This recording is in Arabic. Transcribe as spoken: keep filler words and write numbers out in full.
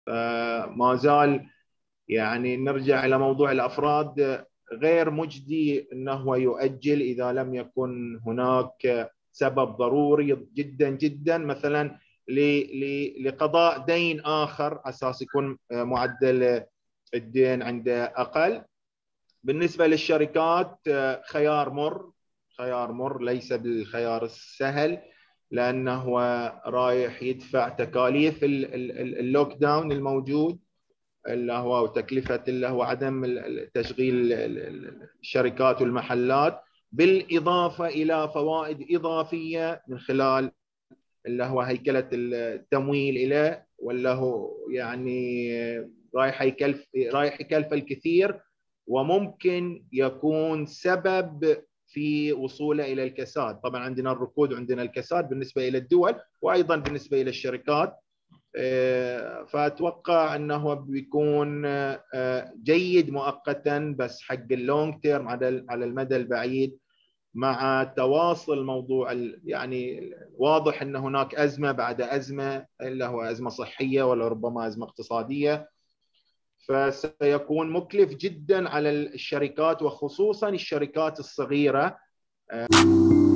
ما زال يعني نرجع إلى موضوع الأفراد، غير مجدي أنه يؤجل إذا لم يكن هناك سبب ضروري جدا جدا، مثلا لقضاء دين آخر أساس يكون معدل الدين عنده أقل. بالنسبة للشركات خيار مر، خيار مر ليس بالخيار السهل، لأنه رايح يدفع تكاليف اللوك داون الموجود اللي هو وتكلفة اللي هو عدم تشغيل الشركات والمحلات، بالإضافة إلى فوائد إضافية من خلال اللي هو هيكلة التمويل إليه، ولا هو يعني رايح يكلف رايح يكلف الكثير، وممكن يكون سبب في وصوله إلى الكساد. طبعا عندنا الركود وعندنا الكساد بالنسبة إلى الدول، وأيضا بالنسبة إلى الشركات. فأتوقع أنه بيكون جيد مؤقتا، بس حق اللونج تيرم على المدى البعيد مع تواصل موضوع يعني واضح أن هناك أزمة بعد أزمة، إلا هو أزمة صحية ولا ربما أزمة اقتصادية، فسيكون مكلف جدا على الشركات وخصوصا الشركات الصغيرة.